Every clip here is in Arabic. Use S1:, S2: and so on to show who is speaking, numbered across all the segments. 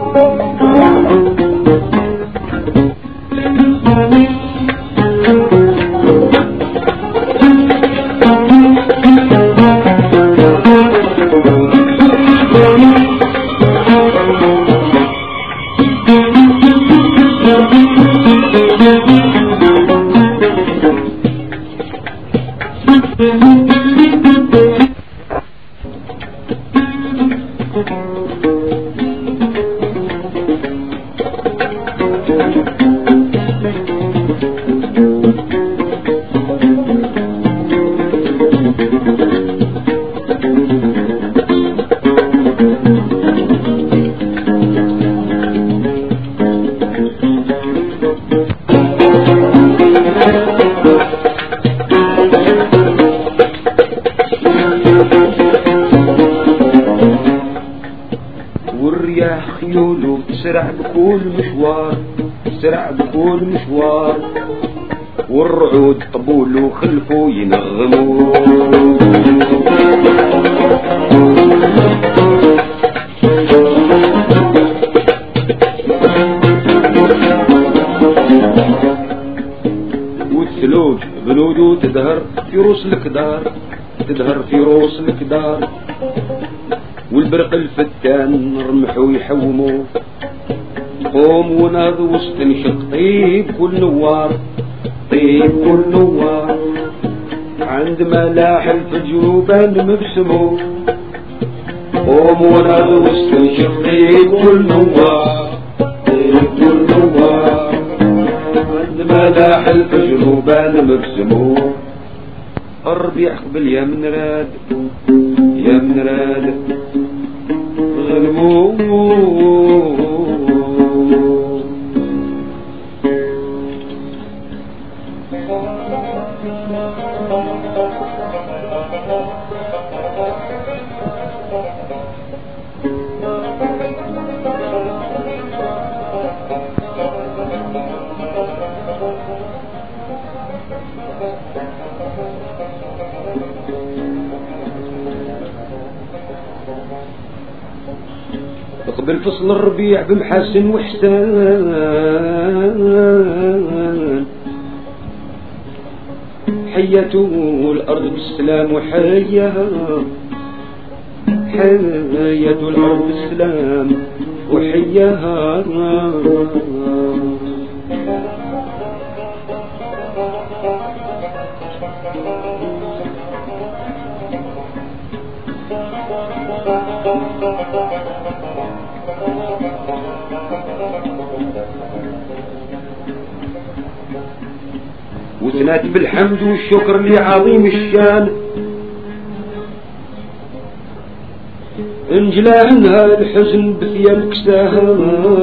S1: والرياح خيوله تسرع بكل مشوار، تسرع بكل مشوار، والرعود طبوله خلفه ينغموا. والثلوج بنوده تدهر في روس الكدار، تدهر في روس الكدار، والبرق الفتان رمحوا يحوموا. قوم ونهض وسط نشق طيب كل نوار، طيب كل نوار، عند ملاح الفجر وبان مبسمو. قوم ونهض وسط نشق طيب كل نوار، طيب كل نوار، عند ملاح الفجر وبان مبسمو. الربيع قبل يا من راد، يا من راد غلبو. قبل فصل الربيع بمحسن وحسان، حيته الأرض بالسلام وحياها، حيته الأرض بالسلام وحياها. وثنات بالحمد والشكر لعظيم الشان، انجلى عنها الحزن بثياب كساها،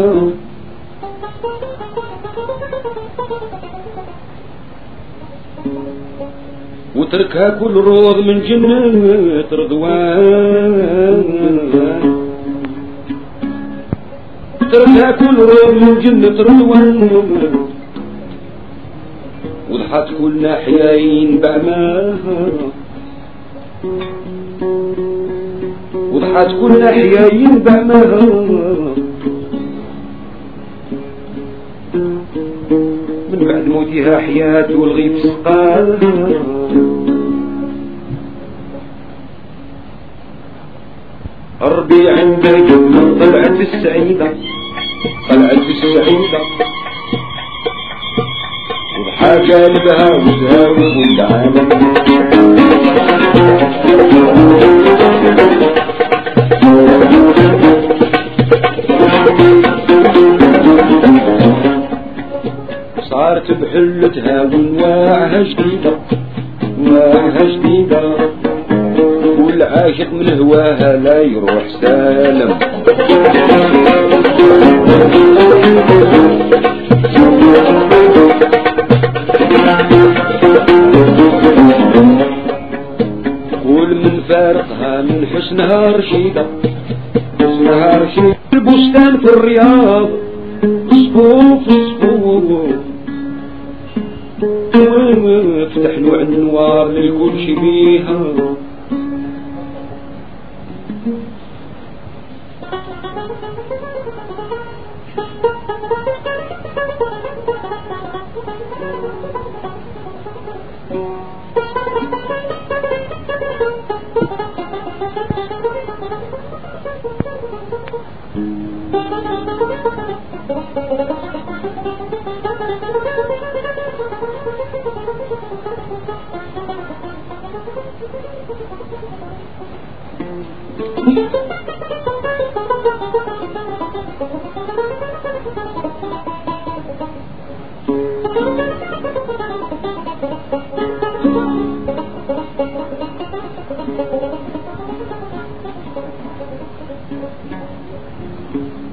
S1: وتركها كل روض من جنة رضوان، تركها كل روض من جنة رضوان، وضحت كل ناحيين بعماها، وضحت كل ناحيين بعماها. من بعد موتها حياة والغيب سقاها، الربيع عندك طلعت السعيدة، طلعت السعيدة، وضحى قلبها وزهاوي والعالم. صارت بحلتها ونواعها جديدة، نواعها جديدة، والعاشق من هواها لا يروح سالم. قول من فارقها من حسنها رشيدة، حسنها رشيدة. البستان في الرياض صفوف صفوف، فتح نوع النوار للكل شي بيها.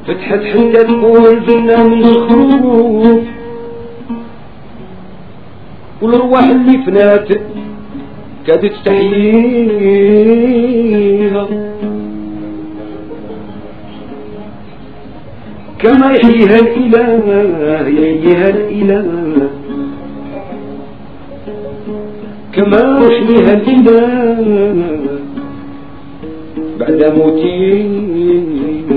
S1: فتحت حتى تقول فينا من الخروف والارواح اللي فنات كادت تحييها كما يحييها الإله يحييها الإله كما يحييها الإله بعد موتها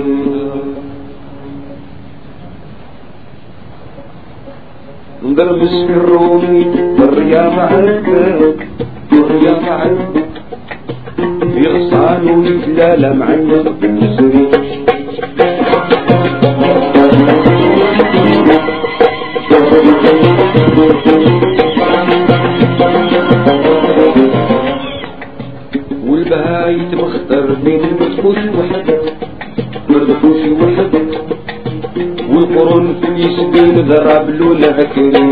S1: نضربس في الرومي والريا معك والريا معك يغصان ويتلالى معنا بالجزري والبهايت مختار بين المدفوش وحدك مردفوش وحدك والقرون في اليسبين ضرب لولا عكري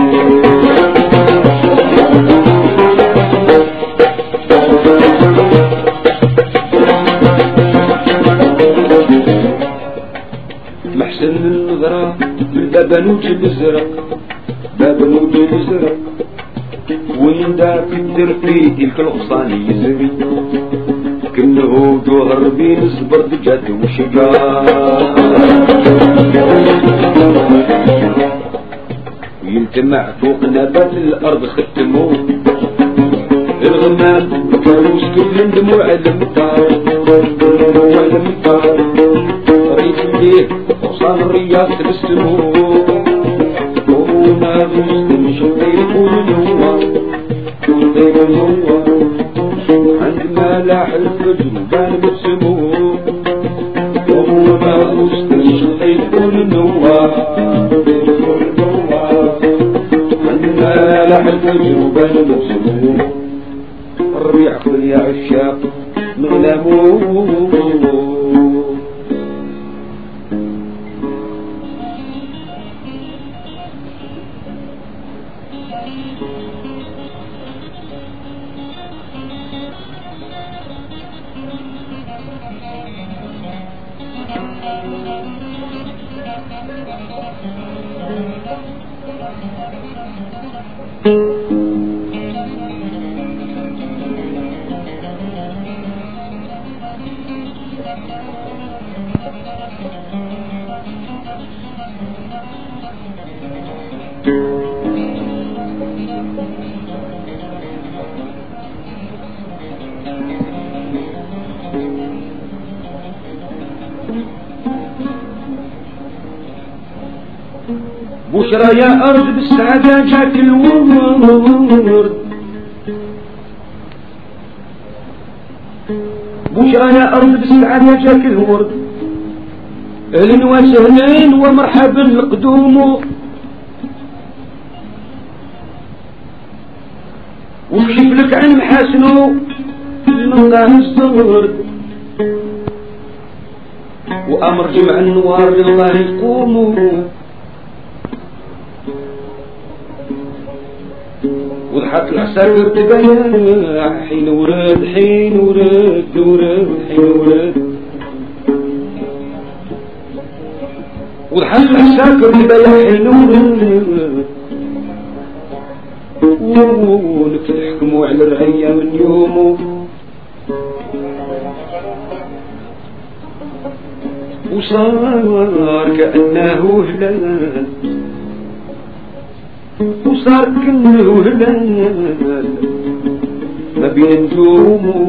S1: محسن النظرة بالباب نوج الازرق باب نوج الازرق وينداك الدر فيه تلك الغصان يزري كنه جوهر بين الزبرد جد وشقار يلتمع فوق نبات الارض ختموه الغمام كانوا سكبلن دموع المطار دموع المطار ريت الليل غصان الرياض تبسموه وما مسلم شطير يقول الهوى شطير الهوى عندما لاح الفجر كان بسموه وما مسلم شطير يقول الهوى عندما لاح الفجر كان بسموه الربيع قل يا عشاق نغلبوه بشرى يا أرض بالسعادة جاك الورد بشرى يا أرض بالسعادة جاك الورد أهلا وسهلا ومرحبا القدوم وكشف لك عن محاسنه من الله الزرد وأمر جمع النوار لله يقوموا وضحك العساكر تبايع حين وراد حين وراد وراد حين وراد وضحك العساكر تبايع حين وراد ونحكموا على الرعية من يومه وصار كأنه هلال وصار كأنه هلال ما بين نجومه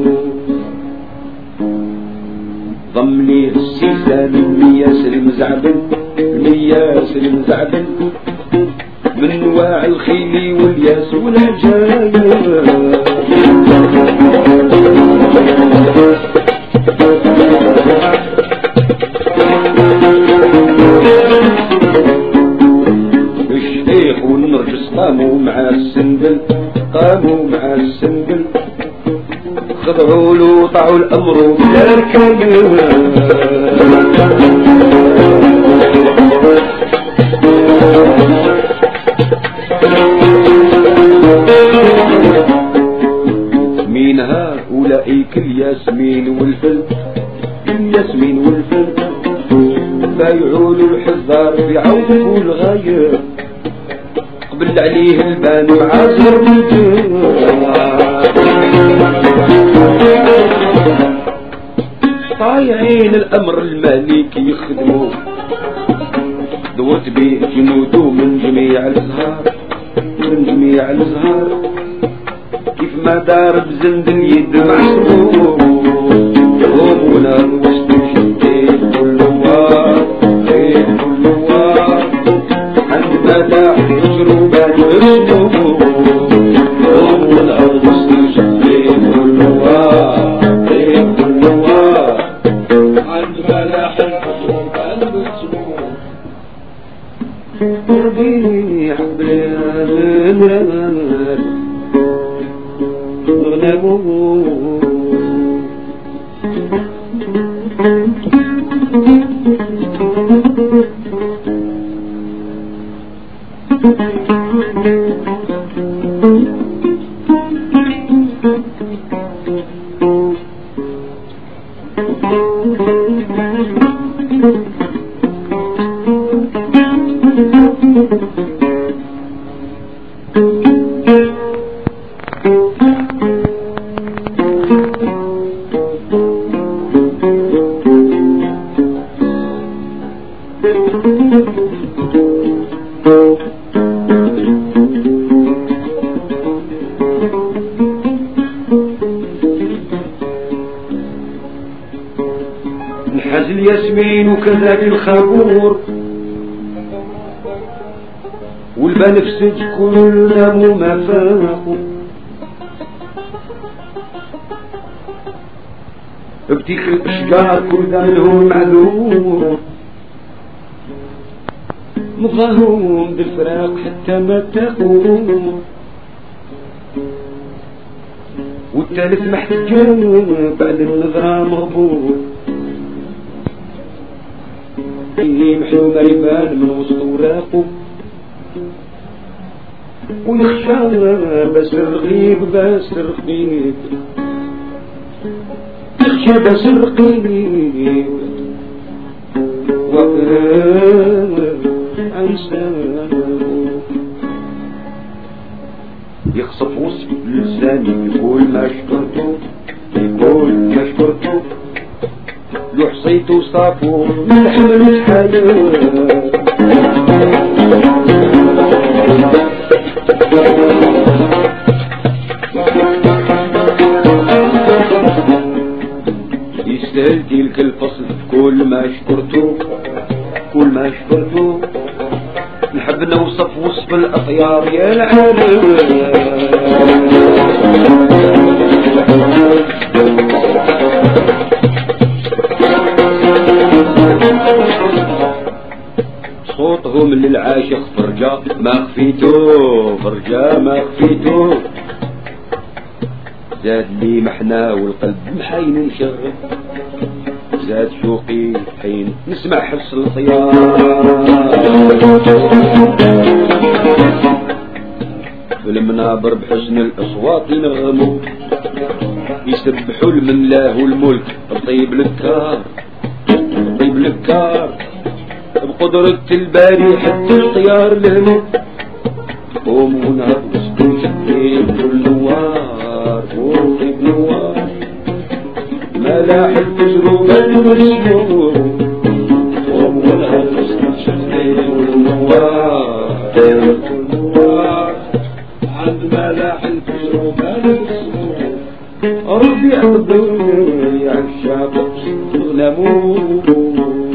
S1: ضم لي السيسان المياس المزعبل المياس المزعبل من انواع الخيل والياس والعجايب الشيخ والنرجس قاموا مع السنبل قاموا مع السنبل خضعوا له وطعوا الامر بلا ركايب مين هؤلاء الياسمين والفل الياسمين والفل بايعول الحزار في عوف والغاية قبل عليه البان معازر طايعين الامر المالكي يخدموا دورت بيه جنودو من جميع الازهار من جميع الازهار كيف ما دار بزند اليد معصوم هومونا وسط شديد كل وار خير كل وار عند ملاح تجربة يرسلوم هومونا وسط شديد كل وار خير كل وار عند ملاح تجربة يرسلوم قربي حبيبي نحاز الياسمين وكذاك الخابور والبنفسج كلنا ما فاقوا بديك الاشجار كل لهم معذور مبغاهم بالفراق حتى ما تقوم والثالث محتجان بعد النظرة مغبور اللي محلو ما يبان من وسط وراقه ويخشى بس الرغيب بس الرغيب يخشى بس الرغيب يخصف وصف لساني يقول ما شكرته يقول ما شكرته لو حصيته صافو من حمل حاله يستاهل تلك الفصل كل ما شكرته كل ما شكرته نحب نوصف وصف الأطيار يا العالم صوتهم للعاشق فرجة ما خفيتو فرجة ما خفيتو زاد لي محنا والقلب محاين نشغل زاد شوقي حين نسمع حس الطيار في المنابر بحسن الأصوات ينغموا يسبحوا المنلاه والملك الطيب للكار الطيب للكار بقدرة الباري حتى الطيار لهم قومونا وسطو شديد كل نوار وطيب نوار ملاح التجربة المسلوب قومونا وسطو شديد كل نوار كل نوار عند ملاح التجربة المسلوب ربي أقدر يا عشاق تغلبوا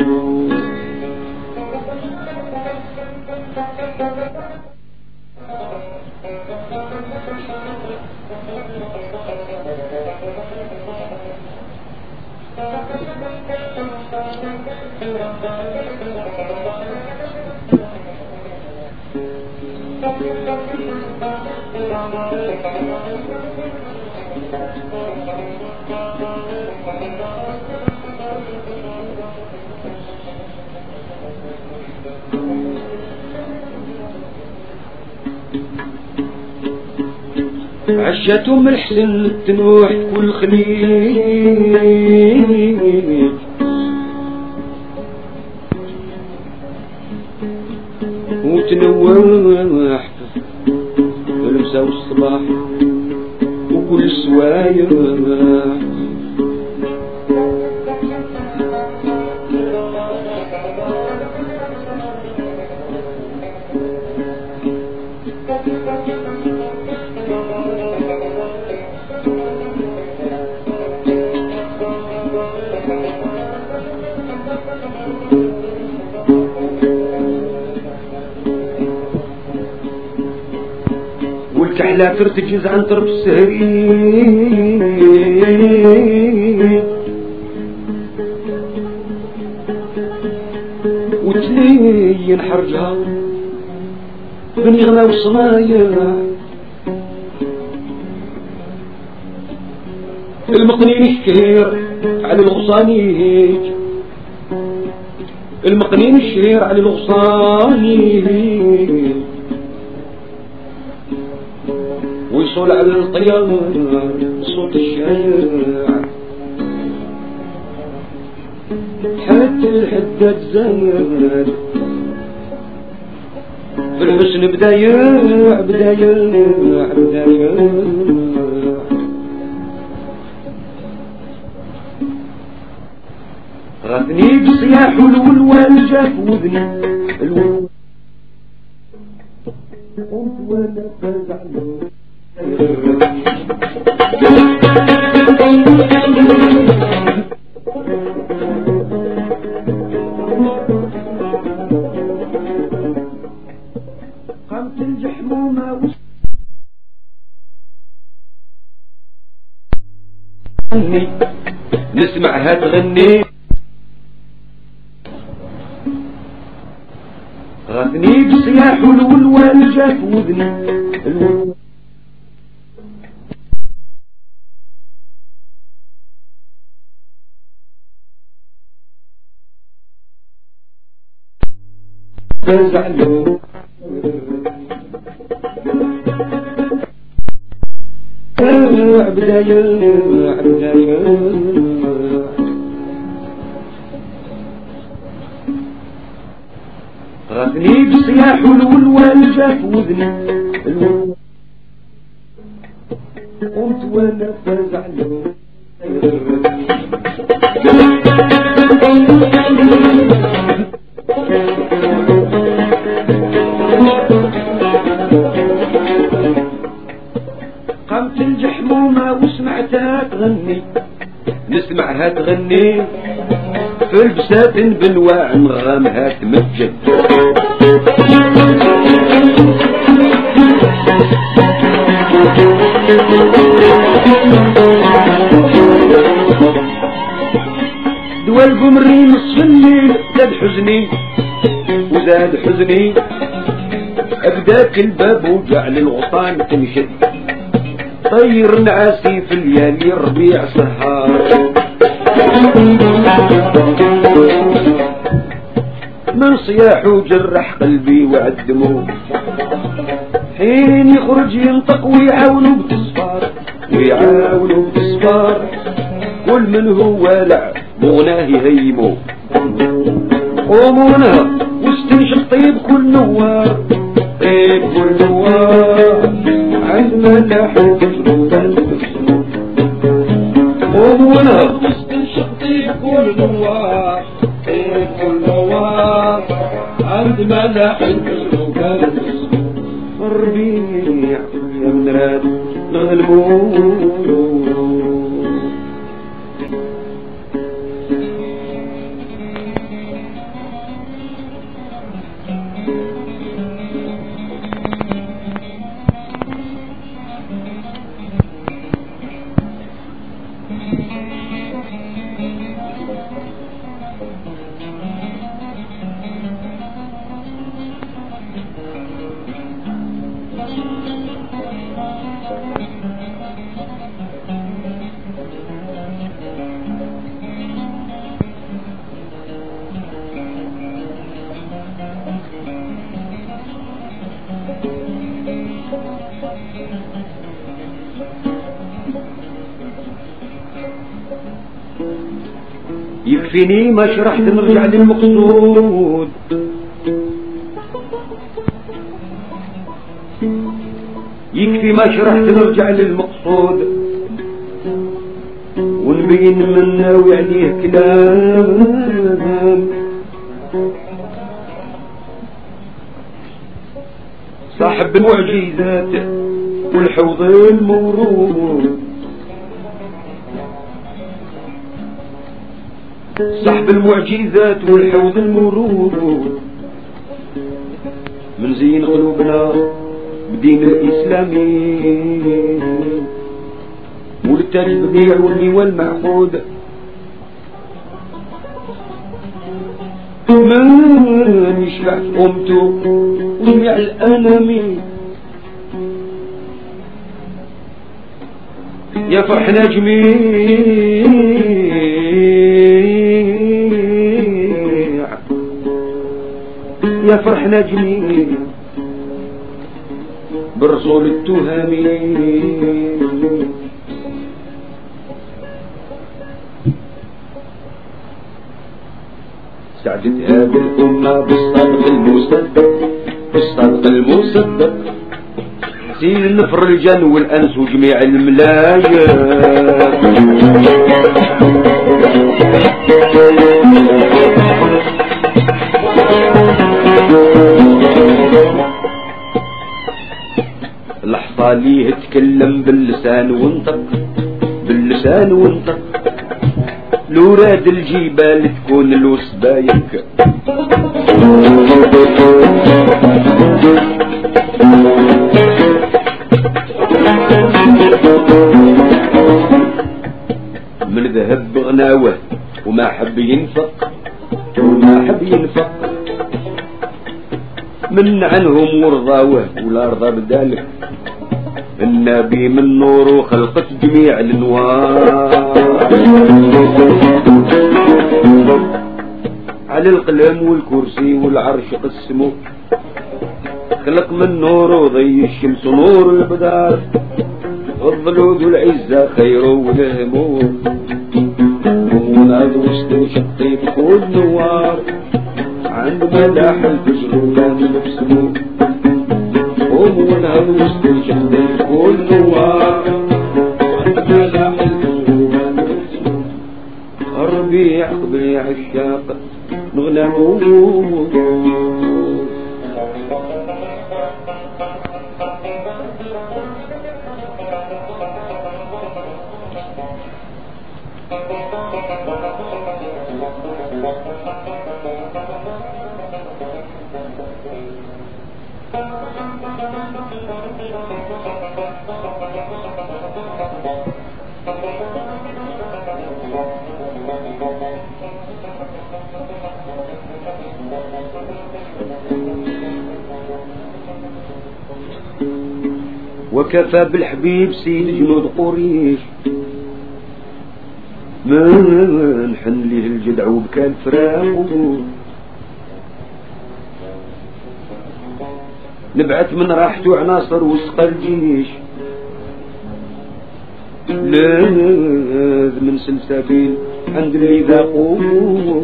S1: عشتهم الحسن تنوح كل خليج وتنوح في المساء والصباح وكل السوايع. والكحلة ترتجز عن طرف السهرين وتلين حرجها من يغنى والصنايع. المقنين الشهير على الغصانيج، المقنين الشهير على الغصانيج ويصول على الطيار صوت الشارع حتى الحداد زاد في الحسن بدايع بدايع بدايع. غثني بصياح والولوان جاف وذني الولوان قمت وانا فازع قامت الجحمومة نسمعها تغني غثني بصياح والولوان جاف وذني الولوان فزعلوا بداية بداية غثني بصياح والولوان جاف وذني قمت وانا فزعلوا قامت الجحمومة وسمعتها تغني نسمعها تغني في البساتين بنواع نغامها تمجد دوال قمري نصف الليل زاد حزني وزاد حزني ابداك الباب وجعل الغصان تنشد طير نعاسي في الليالي الربيع سهار من صياحه جرح قلبي وعدمه حين يخرج ينطق ويعاونوا بتصفار ويعاونوا بتصفار كل من هو لع مغناه يهيمه قوموا نهر واستنشق طيب كل نوار طيب كل نوار عندما لاحوا قوموا نهر واستنشق طيب كل نوار طيب كل نوار عندما لاحوا الربيع يا منراد نغلبوا يكفيني ما شرحت نرجع للمقصود يكفي ما شرحت نرجع للمقصود ونبين من ناوي عليه كلام. صاحب المعجزات والحوض المورود، صاحب المعجزات والحوض المورود، من زين قلوبنا بدين الإسلامي والتالي البديع واللواء المعقود. من يشفع في أمته وجميع الأنامي يا فرحنا جميع، يا فرحنا جميع بالرسول التهامي. سعدت هذه الأمة بالصدق المصدق، بالصدق المصدق، سين نفر الجن والأنس وجميع الملايا. لحظة ليه تكلم باللسان وانطق، باللسان وانطق، لو راد الجبال تكون له سبايك. من ذهب بغناوه وما حب ينفق، وما حب ينفق، من عنهم ورضاوه ولا رضى بذلك. النبي من نوره خلقت جميع الانوار، على القلم والكرسي والعرش قسمه، خلق من نوره ضي الشمس نور البدار، الظلود والعزة خيره ولهمه، وناد وسط شقي بكل نوار، عند ملاح الفجر ولاد نفسه، وناد وسط شقي بكل نوار، عند ملاح الفجر ولاد نفسه. الربيع قبل عشاق نغنمه، وكفى بالحبيب سيد جنود قريش، من حن ليه الجدع وبكى الفراق. نبعث من راحته عناصر وسقى الجيش، لاذ من سلسبيل عند اللي ذاقوه.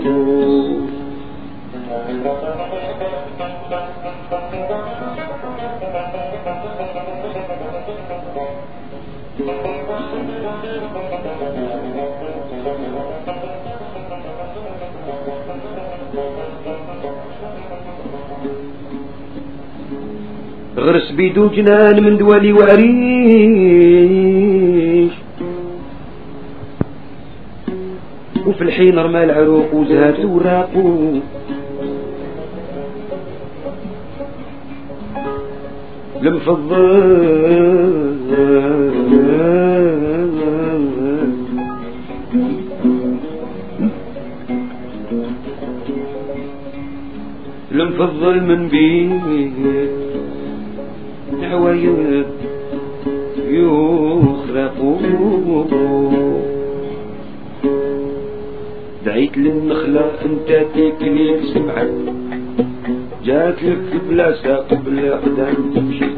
S1: غرس بيدو جنان من دوالي وعريش، وفي الحين رمى العروق وزهات وراقو. المفضل المفضل من بيت عوايد يخرقوا. دعيت للنخلة انت تكليك سمعت، جات لك بلا ساق بلا قدام تمشي.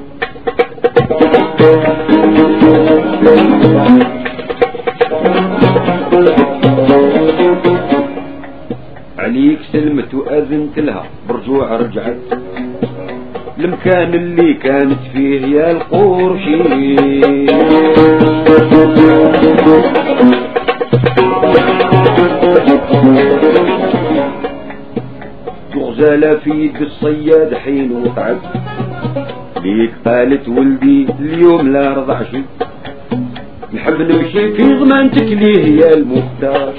S1: عليك سلمت وأذنت لها برجوع رجعت، المكان اللي كانت فيه يا القرشي. الغزالة في يد الصياد حين وقعت ليك قالت ولدي اليوم لا رضع شي، نحب نمشي في ضمانتك ليه يا المختار.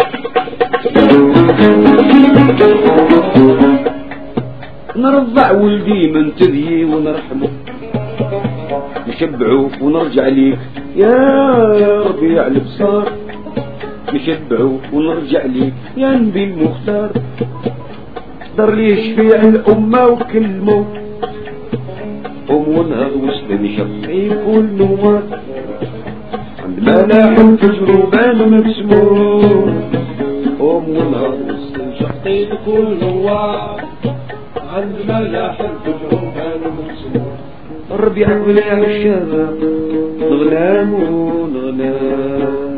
S1: نرضع ولدي من تذيي ونرحمه، نشبعو ونرجع ليك يا ربيع البصار، نشبعو ونرجع ليك يا نبي المختار. قدر لي يشفيع الأمة وكل موت، قوم ونهض وسط نشقي كل نوار، عند ملاحم تجربان مكسمون. قوم ونهض وسط نشقي كل نوار، عند ملاحم تجربان مكسمون. الربيع بلا الشباب نغنام ونغنام.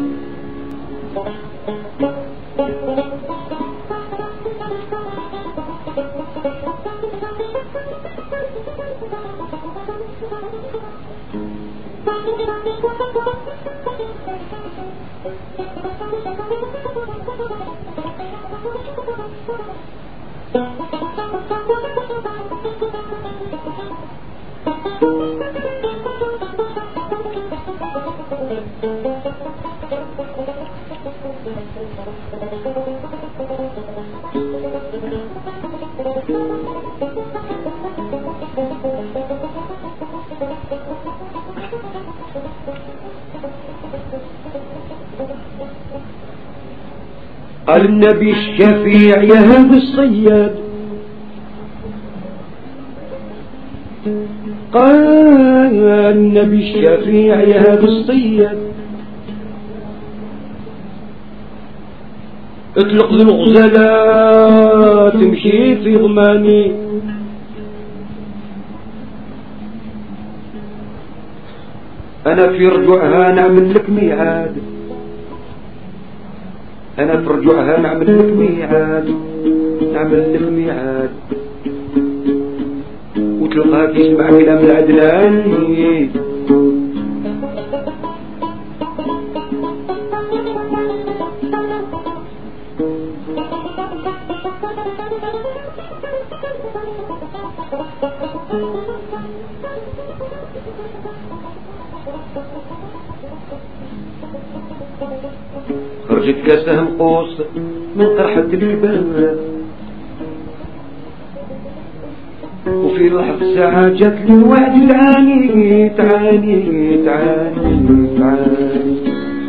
S1: قال النبي الشفيع يا هذا الصياد، قال النبي الشفيع يا هذا الصياد، اطلق للغزالة تمشي في ضماني، انا في رجوعها نعمل لك ميعاد، انا في رجوعها نعمل لك ميعاد، نعمل لك ميعاد، وتلقاك يسمع كلام العدناني. خرجت كاسه نقوص من قرحة الباب، وفي لحظة ساعة جات لي الوعد العاني، تعاني تعاني تعاني.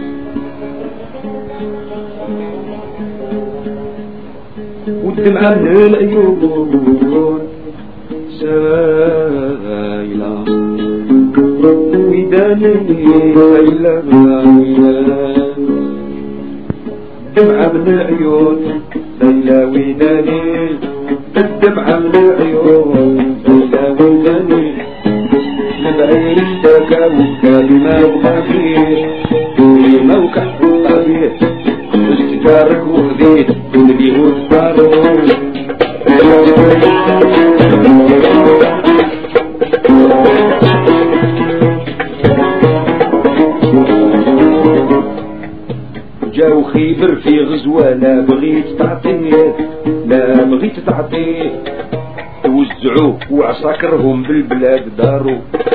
S1: والدمعة من العيون سايلة وداني سايلة، الدمعة من العيون سايلة وداني، الدمعة من العيون سايلة وداني. نبعي اشتكى وكلمة وخفيف كلمة وكحفيف، استكارك وخذيت اللي هو الصاروخ. جاو خيبر في غزوة لا بغيت تعطيه، لا بغيت تعطيه، توزعوه وعساكرهم بالبلاد دارو.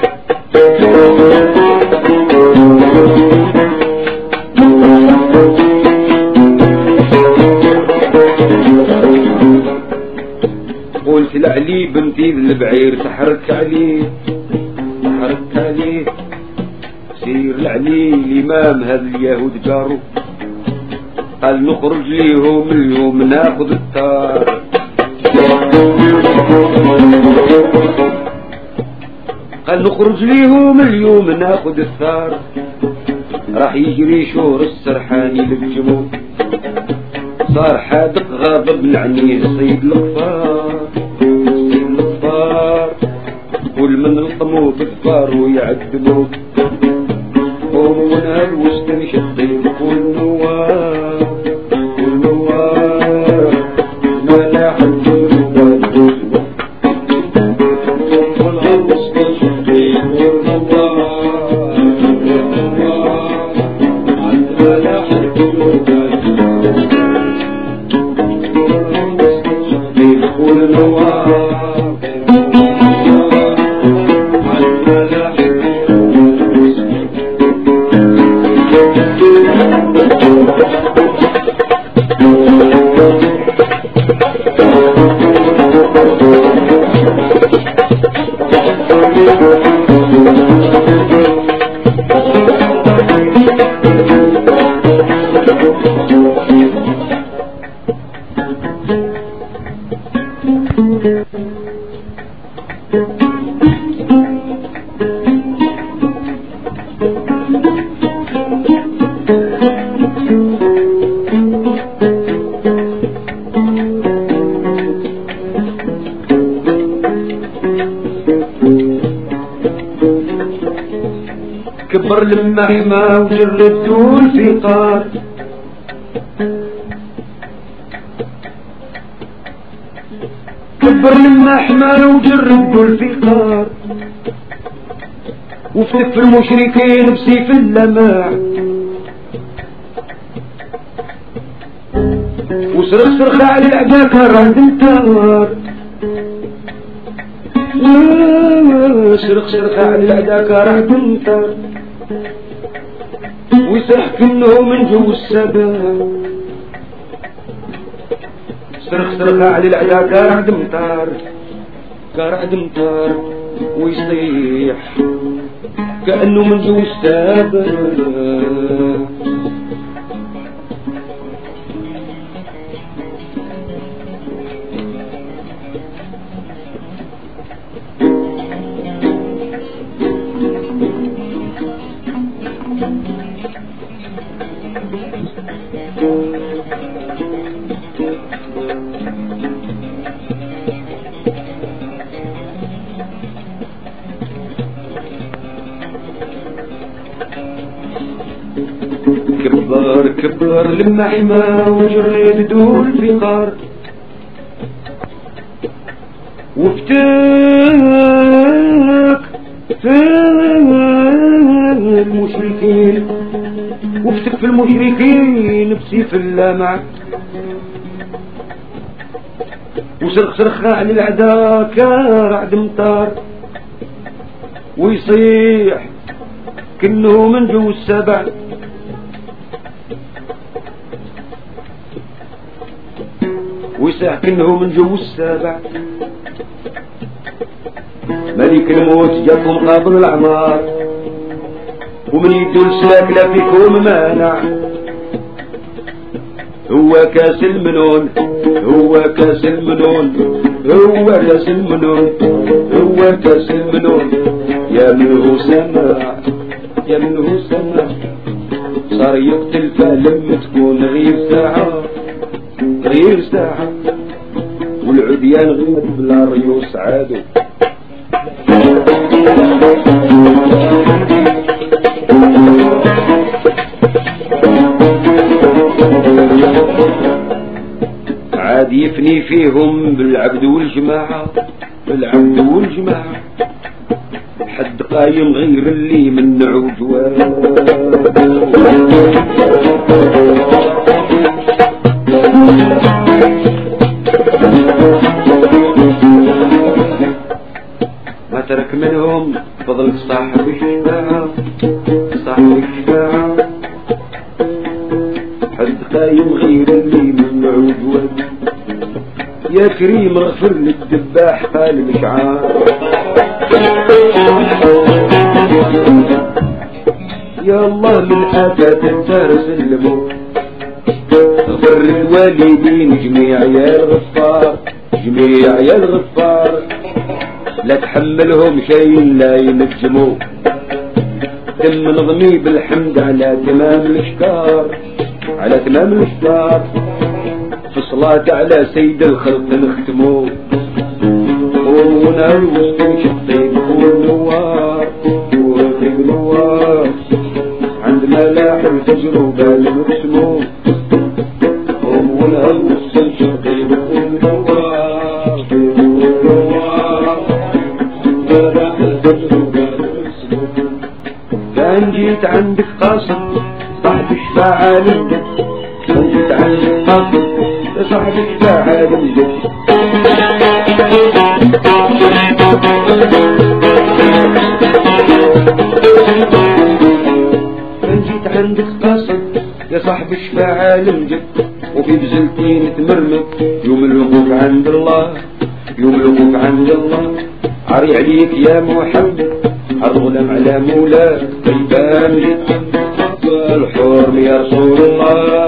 S1: قلت لعلي بنتي البعير تحرك عليه، تحرك عليه، سير لعلي الإمام هذا اليهود جارو. قال نخرج ليهم اليوم ناخذ الثار، قال نخرج ليهم اليوم ناخذ الثار. راح يجري شور السرحاني للجموع، صار حادق غاضب لعنيه صيد الغفار، صيد الغفار. كل من لطموه بالفار ويعذبوه، قوموا من هالوسط نشطين كل نوار، كل نوار ما لا حد يقول نوار كبر لما حما وجرد دول في قار كبر لما حما وجرد دول في قار وفتك في المشركين بسيف اللماع وصرخ صرخ على الأعداء رعد التار صرخ صرخ على الأعداء رعد التار ويصرخ كنه من جو السبا صرخ صرخ على الأعداء كرعد مطار كرعد مطار ويصيح كأنه من جو السبا كبر كبر لما حما وجريد دول في قار وفتك في المشركين وفتك في المشركين بسيف اللمع وصرخ صرخ على الأعداء كرعد مطار ويصيح كنه من جو السبع ويصيح كنه من جو السبع ملك الموت جاكم قابل الأعمار ومن يدو السلاك لا فيكم مانع هو كاس المنون هو كاس المنون هو كاس المنون هو كاس المنون يا منه سمع يا منه سمع صار يقتل فلما تكون غير ساعة غير ساعة والعديان غير بلا ريوس عادو عاد يفني فيهم بالعبد والجماعة بالعبد والجماعة حد قايم غير اللي من عجوان ما ترك منهم فضل صاحب الشفاعة صاحب الشفاعة حد قايم غير اللي من عجوان يا كريم اغفر للدباح قال الاشعار يا الله من آفات الدار سلموا اغفر للوالدين جميع يا الغفار جميع يا الغفار لا تحملهم شيء لا ينجموا تم نظمي بالحمد على تمام الاشكار على تمام الاشكار في الصلاة على سيد الخلق نختموا ونهار وسطين شطين والنوار ورقيق نوار عند ملاح التجربة لنقسموا ونهار وسطين شطين والنوار ملاح التجربة لنقسموا كان جيت عندك قاصد صاحب الشفاعة للجد كان جيت عندك قاصد صاحب الشفاعة للجد بزلتين تمرمك يوم الوقوف عند الله يوم الوقوف عند الله عري عليك يا محمد الغلام على مولاه طيبان الحرم يا رسول الله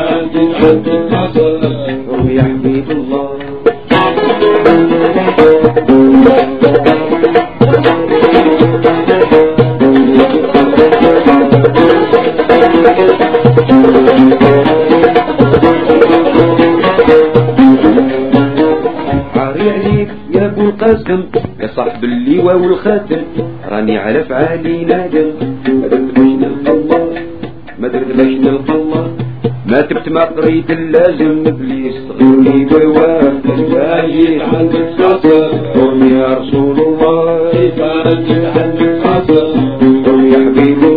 S1: الحرم يا حبيب الله عاري عليك يا ابو القاسم يا صاحب اللواء والخاتم راني على فعالي نادم ما درت باش نلقى الله ما تبت ما قريت اللازم ابليس صغيرني بواه جاي عندك خاطر قوم يا رسول الله كيف عندك خاطر قوم يا حبيبي